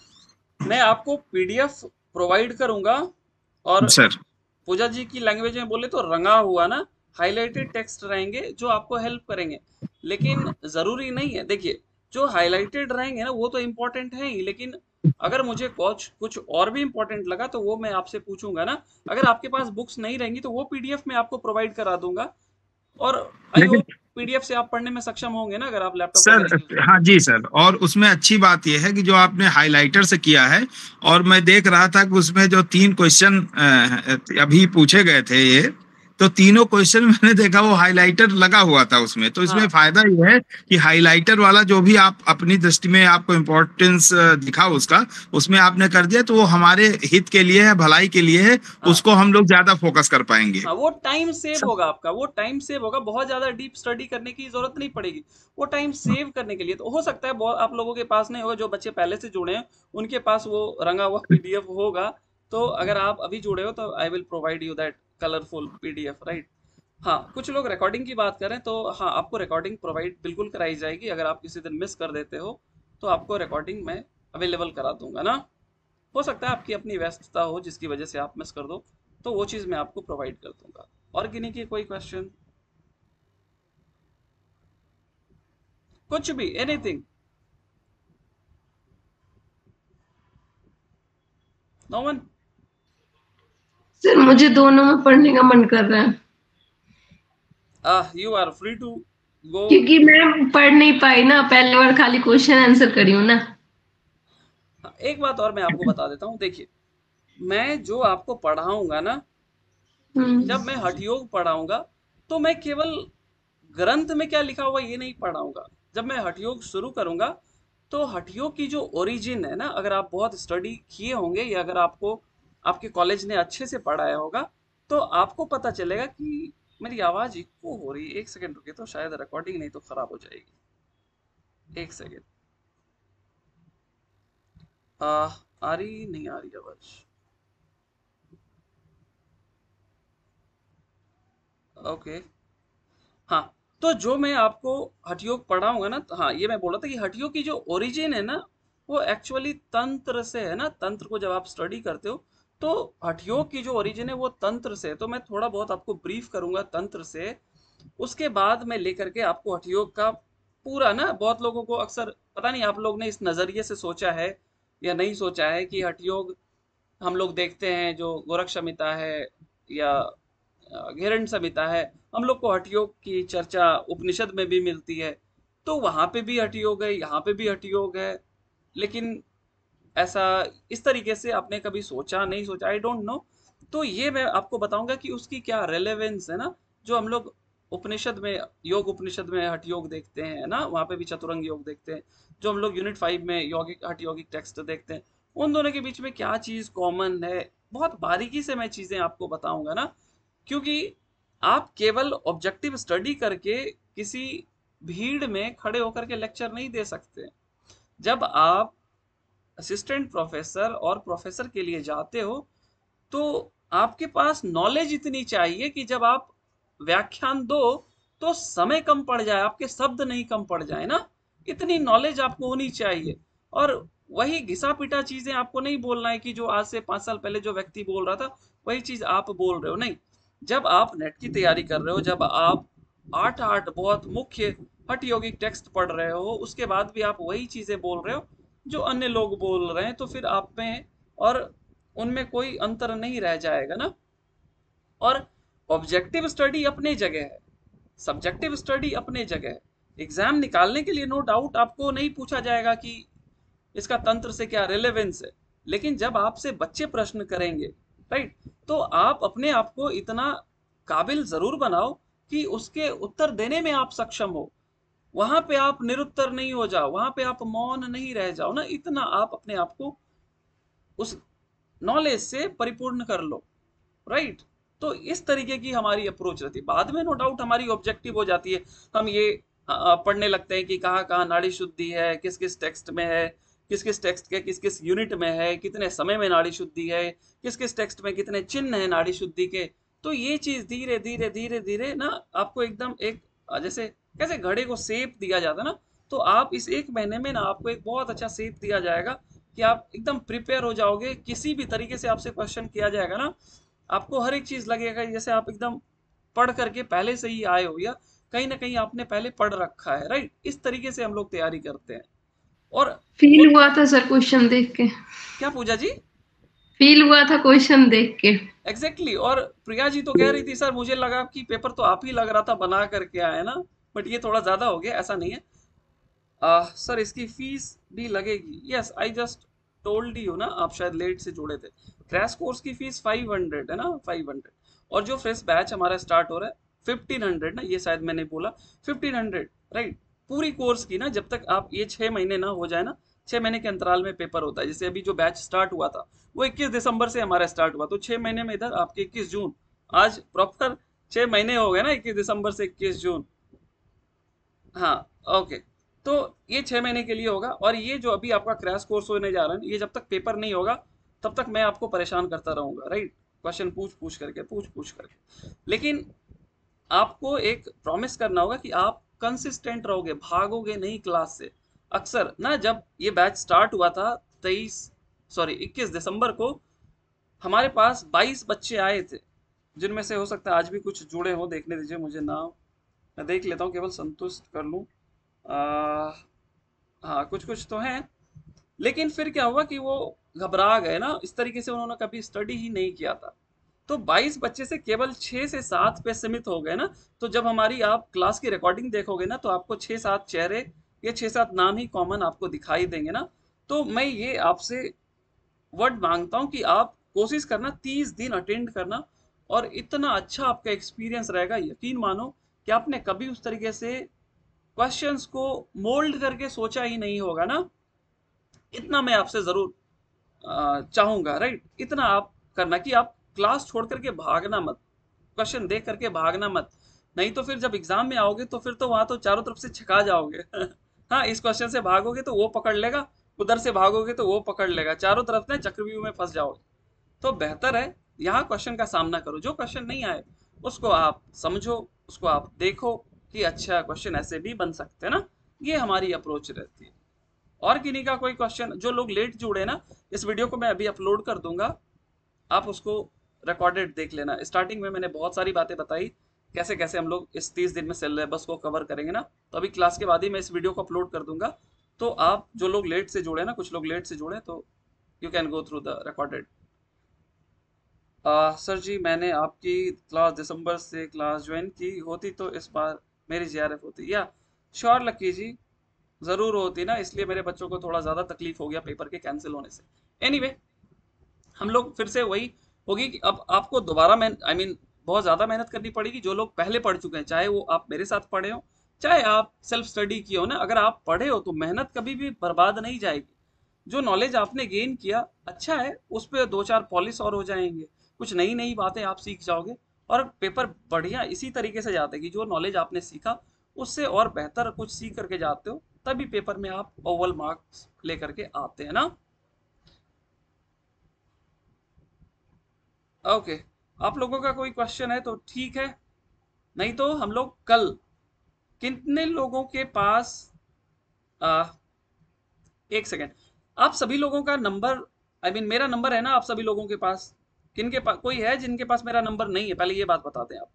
मैं आपको पीडीएफ प्रोवाइड करूंगा। और सर पूजा जी की लैंग्वेज में बोले तो रंगा हुआ ना, हाईलाइटेड टेक्स्ट रहेंगे जो आपको हेल्प करेंगे। लेकिन जरूरी नहीं है, देखिए जो हाईलाइटेड रहेंगे ना वो तो इम्पोर्टेंट है ही, लेकिन अगर मुझे कुछ और भी इम्पोर्टेंट लगा तो वो मैं आपसे पूछूंगा ना। अगर आपके पास बुक्स नहीं रहेंगी तो वो पीडीएफ में आपको प्रोवाइड करा दूंगा। और आई लेकिन होप पीडीएफ से आप पढ़ने में सक्षम होंगे ना, अगर आप लैपटॉप सर, वगैरह यूज करते हाँ जी सर, और उसमें अच्छी बात यह है कि जो आपने हाइलाइटर से किया है, और मैं देख रहा था कि उसमें जो 3 क्वेश्चन अभी पूछे गए थे ये, तो तीनों क्वेश्चन मैंने देखा वो हाइलाइटर लगा हुआ था उसमें। तो इसमें हाँ फायदा यह है कि हाइलाइटर वाला जो भी आप अपनी दृष्टि में आपको इम्पोर्टेंस दिखा उसका, उसमें आपने कर दिया, तो वो हमारे हित के लिए है, भलाई के लिए है, हाँ उसको हम लोग ज्यादा फोकस कर पाएंगे। हाँ, वो टाइम सेव होगा आपका, वो टाइम सेव होगा, बहुत ज्यादा डीप स्टडी करने की जरूरत नहीं पड़ेगी। वो टाइम सेव करने के लिए तो हो सकता है बहुत आप लोगों के पास नहीं होगा, जो बच्चे पहले से जुड़े हैं उनके पास वो रंगा हुआ पीडीएफ होगा। तो अगर आप अभी जुड़े हो तो I will provide you that colourful PDF, right. हाँ, कुछ लोग रिकॉर्डिंग की बात करें तो हाँ, आपको रिकॉर्डिंग प्रोवाइड बिल्कुल कराई जाएगी। अगर आप किसी दिन मिस कर देते हो तो आपको रिकॉर्डिंग मैं अवेलेबल करा दूंगा ना। हो सकता है आपकी अपनी व्यस्तता हो जिसकी वजह से आप मिस कर दो, तो वो चीज़ मैं आपको प्रोवाइड कर दूंगा। और किन्हीं की कोई क्वेश्चन? कुछ भी, एनीथिंग? No one? सर मुझे दोनों में पढ़ने का मन कर रहा है, you are free to go. क्योंकि मैं पढ़ नहीं पाई ना, पहले बार खाली क्वेश्चन आंसर करी हूँ ना। एक बात और मैं आपको बता देता हूँ, देखिए मैं जो आपको पढ़ाऊंगा ना, जब मैं हठयोग पढ़ाऊंगा तो मैं केवल ग्रंथ में क्या लिखा हुआ ये नहीं पढ़ाऊंगा। जब मैं हठयोग शुरू करूंगा तो हठयोग की जो ओरिजिन है ना, अगर आप बहुत स्टडी किए होंगे या अगर आपको आपके कॉलेज ने अच्छे से पढ़ाया होगा तो आपको पता चलेगा कि मेरी आवाज इको हो रही है, एक सेकंड रुके तो शायद रिकॉर्डिंग नहीं तो खराब हो जाएगी। एक सेकंड। आ रही नहीं आ रही आवाज? ओके हाँ, तो जो मैं आपको हठयोग पढ़ाऊंगा ना, तो हाँ ये मैं बोल रहा था कि हठयोग की जो ओरिजिन है ना वो एक्चुअली तंत्र से है ना। तंत्र को जब आप स्टडी करते हो तो हठयोग की जो ओरिजिन है वो तंत्र से है। तो मैं थोड़ा बहुत आपको ब्रीफ करूंगा तंत्र से, उसके बाद मैं लेकर के आपको हठयोग का पूरा ना, बहुत लोगों को अक्सर पता नहीं आप लोग ने इस नजरिए से सोचा है या नहीं सोचा है कि हठयोग हम लोग देखते हैं जो गोरख संहिता है या घेरंड संहिता है, हम लोग को हठयोग की चर्चा उपनिषद में भी मिलती है, तो वहां पे भी हठयोग है, यहाँ पे भी हठयोग है। लेकिन ऐसा इस तरीके से आपने कभी सोचा नहीं सोचा, आई डोंट नो। तो ये मैं आपको बताऊंगा कि उसकी क्या रेलेवेंस है ना। जो हम लोग उपनिषद में, योग उपनिषद में हठयोग देखते हैं ना, वहां पे भी चतुरंग योग देखते हैं। जो हम लोग यूनिट 5 में यौगिक हठयोगिक टेक्स्ट देखते हैं, उन दोनों के बीच में क्या चीज कॉमन है, बहुत बारीकी से मैं चीजें आपको बताऊंगा ना। क्योंकि आप केवल ऑब्जेक्टिव स्टडी करके किसी भीड़ में खड़े होकर के लेक्चर नहीं दे सकते। जब आप असिस्टेंट प्रोफेसर और प्रोफेसर के लिए जाते हो तो आपके पास नॉलेज इतनी चाहिए कि जब आप व्याख्यान दो तो समय कम पड़ जाए, आपके शब्द नहीं कम पड़ जाए ना। इतनी नॉलेज आपको होनी चाहिए। और वही घिसा पिटा चीजें आपको नहीं बोलना है कि जो आज से 5 साल पहले जो व्यक्ति बोल रहा था वही चीज आप बोल रहे हो, नहीं। जब आप नेट की तैयारी कर रहे हो, जब आप 8 बहुत मुख्य हठ यौगिक टेक्स्ट पढ़ रहे हो, उसके बाद भी आप वही चीजें बोल रहे हो जो अन्य लोग बोल रहे हैं, तो फिर आप में और उनमें कोई अंतर नहीं रह जाएगा ना। और ऑब्जेक्टिव स्टडी अपनी जगह है, सब्जेक्टिव स्टडी अपने जगह है। एग्जाम निकालने के लिए नो डाउट आपको नहीं पूछा जाएगा कि इसका तंत्र से क्या रिलेवेंस है, लेकिन जब आपसे बच्चे प्रश्न करेंगे, राइट, तो आप अपने आप को इतना काबिल जरूर बनाओ कि उसके उत्तर देने में आप सक्षम हो। वहां पे आप निरुत्तर नहीं हो जाओ, वहां पे आप मौन नहीं रह जाओ ना, इतना आप अपने आप को उस नॉलेज से परिपूर्ण कर लो, राइट। तो इस तरीके की हमारी अप्रोच रहती है। बाद में नो डाउट हमारी ऑब्जेक्टिव हो जाती है, हम ये पढ़ने लगते हैं कि कहाँ कहाँ नाड़ी शुद्धि है, किस किस टेक्स्ट में है, किस किस टेक्स्ट के किस किस यूनिट में है, कितने समय में नाड़ी शुद्धि है, किस किस टेक्स्ट में कितने चिन्ह है नाड़ी शुद्धि के। तो ये चीज धीरे धीरे धीरे धीरे ना आपको एकदम एक जैसे कैसे घड़े को शेप दिया जाता है ना, तो आप इस 1 महीने में ना आपको एक बहुत अच्छा शेप दिया जाएगा कि आप एकदम प्रिपेयर हो जाओगे। किसी भी तरीके से आपसे क्वेश्चन किया जाएगा ना, आपको हर एक चीज लगेगा जैसे आप एकदम पढ़ करके पहले से ही आए हो या कहीं ना कहीं आपने पहले पढ़ रखा है, राइट। इस तरीके से हम लोग तैयारी करते हैं। और फील हुआ था सर क्वेश्चन देख के। क्या पूजा जी? फील हुआ था क्वेश्चन देख के। एग्जैक्टली और प्रिया जी तो कह रही थी सर मुझे लगा कि पेपर तो आप ही लग रहा था बना करके आए ना, बट ये थोड़ा ज्यादा हो गया, ऐसा नहीं है। सर इसकी फीस भी लगेगी? Yes, I just told you ना, आप शायद लेट से जुड़े थे। क्रैश कोर्स की फीस 500 है ना, 500। और जो फ्रेश बैच हमारा स्टार्ट हो रहा है 1500 ना, ये शायद मैंने बोला 1500, राइट। पूरी कोर्स की ना, जब तक आप ये 6 महीने ना हो जाए ना, 6 महीने के अंतराल में पेपर होता है। जैसे अभी जो बैच स्टार्ट हुआ था वो 21 दिसंबर से हमारा स्टार्ट हुआ, तो 6 महीने में इधर आपके 21 जून, आज प्रॉपर 6 महीने हो गए ना, 21 दिसंबर से 21 जून। हाँ ओके, तो ये 6 महीने के लिए होगा। और ये जो अभी आपका क्रैश कोर्स होने जा रहा है, ये जब तक पेपर नहीं होगा तब तक मैं आपको परेशान करता रहूंगा, राइट। क्वेश्चन पूछ पूछ करके। लेकिन आपको एक प्रॉमिस करना होगा कि आप कंसिस्टेंट रहोगे, भागोगे नहीं क्लास से। अक्सर ना जब ये बैच स्टार्ट हुआ था 21 दिसंबर को, हमारे पास 22 बच्चे आए थे, जिनमें से हो सकता है आज भी कुछ जुड़े हो। देखने दीजिए मुझे नाम, मैं देख लेता हूँ, केवल संतुष्ट कर लूँ। हाँ कुछ कुछ तो हैं, लेकिन फिर क्या हुआ कि वो घबरा गए ना, इस तरीके से उन्होंने कभी स्टडी ही नहीं किया था। तो 22 बच्चे से केवल 6 से 7 पे सीमित हो गए ना। तो जब हमारी आप क्लास की रिकॉर्डिंग देखोगे ना, तो आपको 6-7 चेहरे या 6-7 नाम ही कॉमन आपको दिखाई देंगे ना। तो मैं ये आपसे वर्ड मांगता हूँ कि आप कोशिश करना 30 दिन अटेंड करना, और इतना अच्छा आपका एक्सपीरियंस रहेगा, यकीन मानो कि आपने कभी उस तरीके से क्वेश्चंस को मोल्ड करके सोचा ही नहीं होगा ना। इतना मैं आपसे जरूर चाहूंगा, राइट। इतना आप करना कि आप क्लास छोड़ करके भागना मत, क्वेश्चन देख करके भागना मत, नहीं तो फिर जब एग्जाम में आओगे तो फिर तो वहां तो चारों तरफ से छका जाओगे। हाँ, इस क्वेश्चन से भागोगे तो वो पकड़ लेगा, उधर से भागोगे तो वो पकड़ लेगा, चारों तरफ ना चक्रव्यूह में फंस जाओगे। तो बेहतर है यहाँ क्वेश्चन का सामना करो, जो क्वेश्चन नहीं आए उसको आप समझो, उसको आप देखो कि अच्छा क्वेश्चन ऐसे भी बन सकते हैं ना, ये हमारी अप्रोच रहती है। और किन्हीं का कोई क्वेश्चन, जो लोग लेट जुड़े ना, इस वीडियो को मैं अभी अपलोड कर दूंगा, आप उसको रिकॉर्डेड देख लेना। स्टार्टिंग में मैंने बहुत सारी बातें बताई कैसे कैसे हम लोग इस 30 दिन में सिलेबस को कवर करेंगे ना, तो अभी क्लास के बाद ही मैं इस वीडियो को अपलोड कर दूंगा। तो आप जो लोग लेट से जुड़े ना, कुछ लोग लेट से जुड़े, तो you can go through the recorded. Sir ji मैंने आपकी क्लास दिसंबर से क्लास ज्वाइन की होती तो इस बार मेरी जीआरएफ होती। या श्योर लक्की जी, ज़रूर होती ना, इसलिए मेरे बच्चों को थोड़ा ज़्यादा तकलीफ हो गया पेपर के कैंसिल होने से। एनीवे, हम लोग फिर से वही होगी कि अब आपको दोबारा बहुत ज़्यादा मेहनत करनी पड़ेगी। जो लोग पहले पढ़ चुके हैं, चाहे वो आप मेरे साथ पढ़े हो, चाहे आप सेल्फ स्टडी किए हो ना, अगर आप पढ़े हो तो मेहनत कभी भी बर्बाद नहीं जाएगी। जो नॉलेज आपने गेन किया अच्छा है, उस पर 2-4 पॉलिश और हो जाएंगे, कुछ नई नई बातें आप सीख जाओगे और पेपर बढ़िया इसी तरीके से जाते हैं कि जो नॉलेज आपने सीखा उससे और बेहतर कुछ सीख करके जाते हो, तभी पेपर में आप ओवल मार्क्स लेकर के आते हैं ना। ओके, आप लोगों का कोई क्वेश्चन है तो ठीक है, नहीं तो हम लोग कल, कितने लोगों के पास एक सेकेंड, आप सभी लोगों का नंबर, मेरा नंबर है ना आप सभी लोगों के पास? किनके पास, कोई है जिनके पास मेरा नंबर नहीं है? पहले ये बात बताते हैं, आप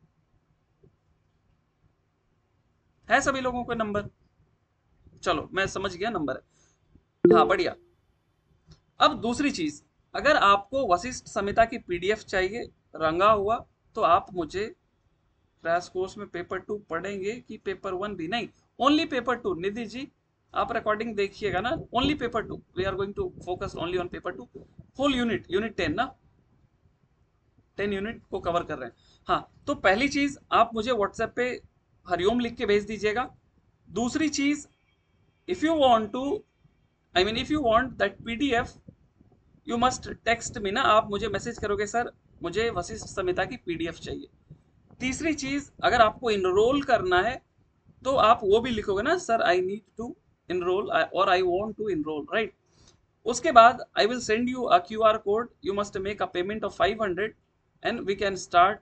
है सभी लोगों का नंबर? चलो मैं समझ गया, नंबर है, हाँ बढ़िया। अब दूसरी चीज, अगर आपको वशिष्ठ संहिता की पीडीएफ चाहिए रंगा हुआ, तो आप मुझे क्रैश कोर्स में पेपर 2 पढ़ेंगे कि पेपर 1 भी? नहीं, ओनली पेपर 2। निधि जी आप रिकॉर्डिंग देखिएगा ना, only paper 2, we are going to focus only on paper 2, whole unit 10 ना, 10 यूनिट को कवर कर रहे हैं। हाँ, तो पहली चीज आप मुझे व्हाट्सएप पे हरिओम लिख के भेज दीजिएगा। दूसरी चीज, if you want to, if you want that PDF, you must text me ना, आप मुझे मैसेज करोगे सर मुझे वशिष्ठ संहिता की पीडीएफ चाहिए। तीसरी चीज, अगर आपको इनरोल करना है तो आप वो भी लिखोगे ना, sir I need to enrol और I want to enrol, right. उसके बाद I will send you a QR code, you must make a payment of 500 and we can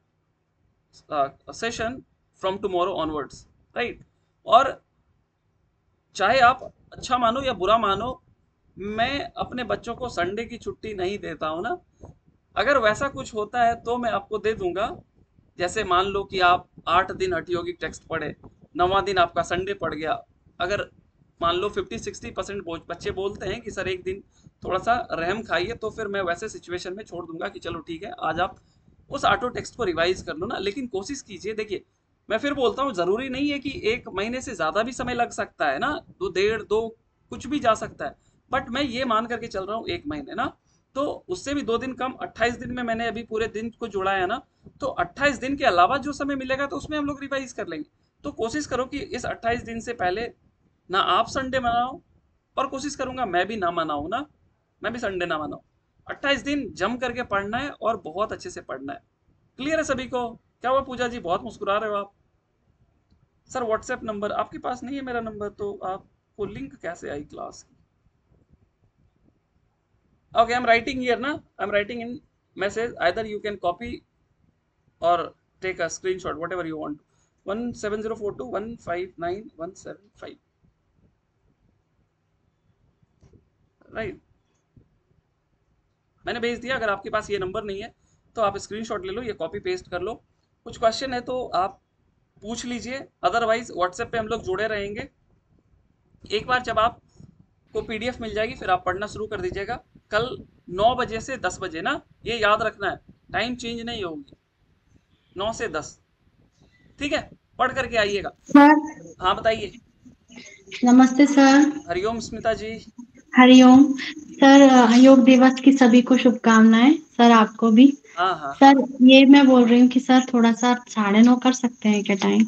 start session from tomorrow onwards, right. और चाहे आप अच्छा मानो या बुरा मानो, मैं अपने बच्चों को संडे की छुट्टी नहीं देता हूं ना। अगर वैसा कुछ होता है तो मैं आपको दे दूंगा। जैसे मान लो कि आप 8 दिन हठयोगिक टेक्स्ट पढ़े, 9वां दिन आपका संडे पड़ गया, अगर मान लो 50-60% बच्चे बोलते हैं कि सर एक दिन थोड़ा सा रहम खाइए, तो फिर मैं वैसे सिचुएशन में छोड़ दूंगा कि चलो ठीक है आज आप उस ऑटो टेक्स्ट को रिवाइज कर लो ना। लेकिन कोशिश कीजिए, देखिए मैं फिर बोलता हूँ, जरूरी नहीं है कि 1 महीने से ज्यादा भी समय लग सकता है ना, 2 कुछ भी जा सकता है, बट मैं ये मान करके चल रहा हूँ 1 महीने ना, तो उससे भी 2 दिन कम, 28 दिन में मैंने अभी पूरे दिन को जोड़ा है ना, तो 28 दिन के अलावा जो समय मिलेगा तो उसमें हम लोग रिवाइज कर लेंगे। तो कोशिश करो कि इस 28 दिन से पहले ना आप संडे मनाओ, और कोशिश करूंगा मैं भी ना मनाऊं ना, मैं भी संडे ना मनाऊं। 28 दिन जम करके पढ़ना है और बहुत अच्छे से पढ़ना है। क्लियर है सभी को? क्या हुआ पूजा जी, बहुत मुस्कुरा रहे हो आप? सर व्हाट्सएप नंबर आपके पास नहीं है मेरा नंबर, तो आपको लिंक कैसे आई क्लास की? Okay, I'm writing here na, I'm writing in message, either you can copy or take a screenshot, whatever you want. 17042159175, right? मैंने भेज दिया। अगर आपके पास ये नंबर नहीं है तो आप स्क्रीनशॉट ले लो, ये कॉपी पेस्ट कर लो। कुछ क्वेश्चन है तो आप पूछ लीजिए, अदरवाइज व्हाट्सएप पे हम लोग जुड़े रहेंगे। एक बार जब आपको पीडीएफ मिल जाएगी फिर आप पढ़ना शुरू कर दीजिएगा। कल 9 बजे से 10 बजे ना, ये याद रखना है, टाइम चेंज नहीं होगी, 9 से 10, ठीक है? पढ़ करके आइएगा। सर हाँ बताइए। नमस्ते सर। हरिओम स्मिता जी। हरिओम सर, योग दिवस की सभी को शुभकामनाएं सर, आपको भी। हाँ हाँ सर ये मैं बोल रही हूँ कि सर थोड़ा सा 9:30 कर सकते हैं क्या टाइम?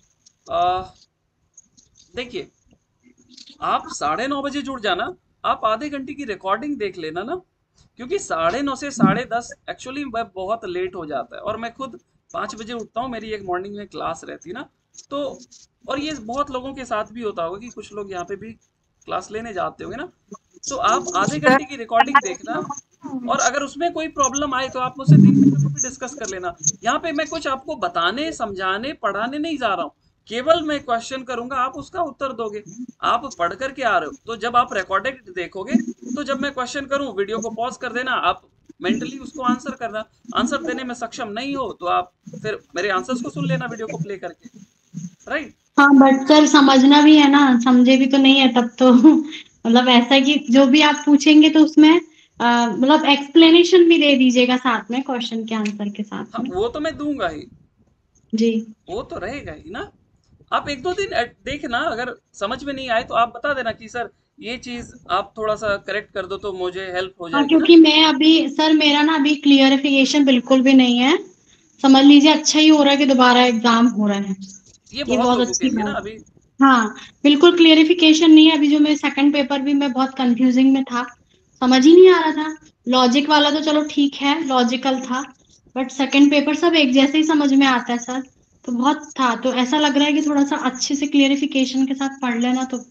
देखिए आप 9:30 बजे जुड़ जाना, आप आधे घंटे की रिकॉर्डिंग देख लेना ना, क्योंकि 9:30 से 10:30 एक्चुअली बहुत लेट हो जाता है, और मैं खुद 5 बजे उठता हूँ, मेरी एक मॉर्निंग में क्लास रहती है ना, तो और ये बहुत लोगों के साथ भी होता होगा कि कुछ लोग यहाँ पे भी क्लास लेने जाते होंगे ना, तो आप आधे घंटे की रिकॉर्डिंग देखना, और अगर उसमें कोई प्रॉब्लम आए तो आप मुझसे 3 मिनट में भी डिस्कस कर लेना। यहाँ पे मैं कुछ आपको बताने, समझाने, पढ़ाने नहीं जा रहा हूँ, केवल मैं क्वेश्चन करूंगा, आप उसका उत्तर दोगे। आप पढ़ करके आ रहे हो, तो जब आप रिकॉर्डेड देखोगे, तो जब मैं क्वेश्चन करूं, वीडियो को पॉज कर देना, आप मेंटली उसको आंसर करना। आंसर देने में सक्षम नहीं हो तो आप फिर मेरे आंसर्स को सुन लेना वीडियो को प्ले करके, राइट। हाँ बट सर समझना भी है ना, समझे भी तो नहीं है तब तो मतलब ऐसा कि जो भी आप पूछेंगे तो उसमें मतलब एक्सप्लेनेशन भी दे दीजिएगा साथ में, क्वेश्चन के आंसर के साथ हाँ, में। वो तो मैं दूंगा ही जी, वो तो रहेगा ही ना। आप 1-2 दिन देखना, अगर समझ में नहीं आए तो आप बता देना कि सर ये चीज आप थोड़ा सा करेक्ट कर दो तो मुझे हेल्प हो हाँ जाएगी ना। क्योंकि मैं अभी सर मेरा ना अभी क्लियरिफिकेशन बिल्कुल भी नहीं है, समझ लीजिए अच्छा ही हो रहा है कि दोबारा एग्जाम हो रहा है, ये ये बहुत बहुत लोगों के अच्छी लिए ना बात है। अभी। हाँ बिल्कुल क्लियरिफिकेशन नहीं है अभी, जो मेरे सेकंड पेपर भी मैं बहुत कंफ्यूजिंग में था, समझ ही नहीं आ रहा था। लॉजिक वाला तो चलो ठीक है, लॉजिकल था, बट सेकंड पेपर सब एक जैसे ही समझ में आता है सर, तो बहुत था, तो ऐसा लग रहा है कि थोड़ा सा अच्छे से क्लियरिफिकेशन के साथ पढ़ लेना तो।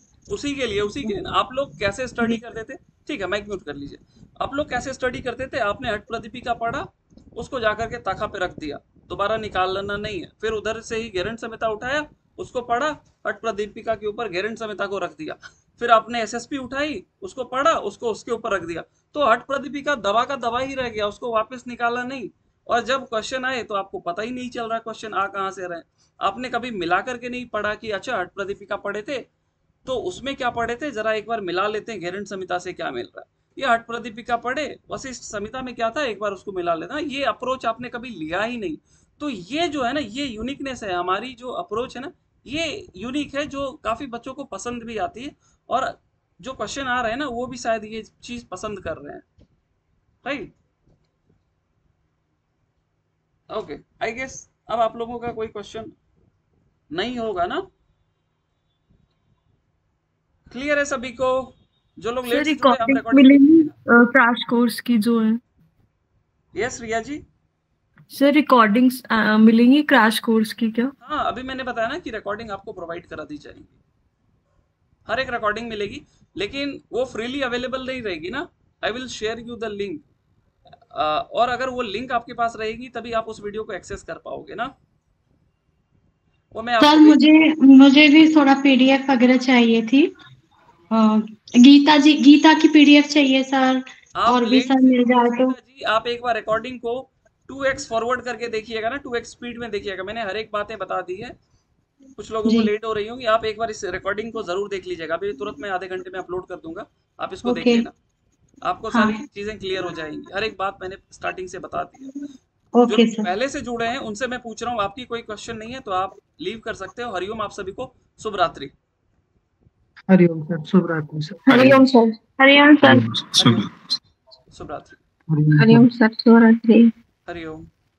उसी के लिए ना, आप लोग कैसे स्टडी जी, करते थे, ठीक है माइक म्यूट कर लीजिए। आप लोग कैसे स्टडी करते थे, आपने हट प्रदीपिका पढ़ा, उसको जाकर के ताखा पे रख दिया, दोबारा निकालना नहीं है, फिर उधर से ही घेरन संहिता उठाया, उसको पढ़ा, हट प्रदीपिका के ऊपर घेरन संहिता को रख दिया, फिर आपने एसएसपी उठाई, उसको पढ़ा, उसको उसके ऊपर रख दिया, तो हट प्रदीपिका दवा का दवा ही रह गया, उसको वापस निकाला नहीं। और जब क्वेश्चन आए तो आपको पता ही नहीं चल रहा क्वेश्चन आ कहाँ से रहे। आपने कभी मिला करके नहीं पढ़ा कि अच्छा हट प्रदीपिका पढ़े थे तो उसमें क्या पढ़े थे, जरा एक बार मिला लेते हैं घेरन संहिता से क्या मिल रहा है, ये हट प्रदीपिका पढ़े, वशिष्ठ संहिता में क्या था एक बार उसको मिला लेना। ये अप्रोच आपने कभी लिया ही नहीं। तो ये जो है ना, ये यूनिकनेस है हमारी, जो अप्रोच है ना, ये यूनिक है, जो काफी बच्चों को पसंद भी आती है, और जो क्वेश्चन आ रहे हैं ना वो भी शायद ये चीज पसंद कर रहे हैं, राइट। ओके, आई गेस अब आप लोगों का कोई क्वेश्चन नहीं होगा ना, क्लियर है सभी को। जो लोग सर लेट से जुड़े आप रिकॉर्डिंग रिकॉर्डिंग देख मिलेंगी लीजिए ना। क्रैश कोर्स की जो है? Yes Riya ji. Sir recordings मिलेंगी क्रैश कोर्स की क्या? हाँ, अभी मैंने बताया ना कि रिकॉर्डिंग आपको प्रोवाइड करा दी जाएगी, हर एक रिकॉर्डिंग मिलेगी, लेकिन वो फ्रीली अवेलेबल नहीं रहेगी ना। I will share you the link, और अगर वो लिंक आपके पास रहेगी तभी आप उस वीडियो को एक्सेस कर पाओगे ना, वो मैं सर आपको मुझे मुझे भी थोड़ा पीडीएफ वगैरह चाहिए थी, अ, गीता की पीडीएफ चाहिए सर, आप और भी लिंक सर से मिल जाए तो। गीता जी, आप एक बार रिकॉर्डिंग को 2x फॉरवर्ड करके देखिएगा ना, 2x स्पीड में देखिएगा, मैंने हर एक बातें बता दी है, कुछ लोगों को जी, लेट हो रही होंगी, आप एक बार इस रिकॉर्डिंग को जरूर देख लीजिएगा, अभी तुरंत मैं आधे घंटे में अपलोड कर दूंगा, आप इसको देख ओके, लेना, आपको हाँ, सारी चीजें क्लियर हो जाएंगी, हर एक बात मैंने स्टार्टिंग से बता दी है। जो ओके लोग सर। पहले से जुड़े हैं उनसे मैं पूछ रहा हूँ, आपकी कोई क्वेश्चन नहीं है तो आप लीव कर सकते हो। हरिओम, आप सभी को शुभ रात्रि। हरिओम सर, शुभ रात्रि सर। हरिओम सर। हरिओम सर। हरिओम, शुभ रात्रि। हरिओम हरिओम सर, शुभ रात्रि। हरिओम।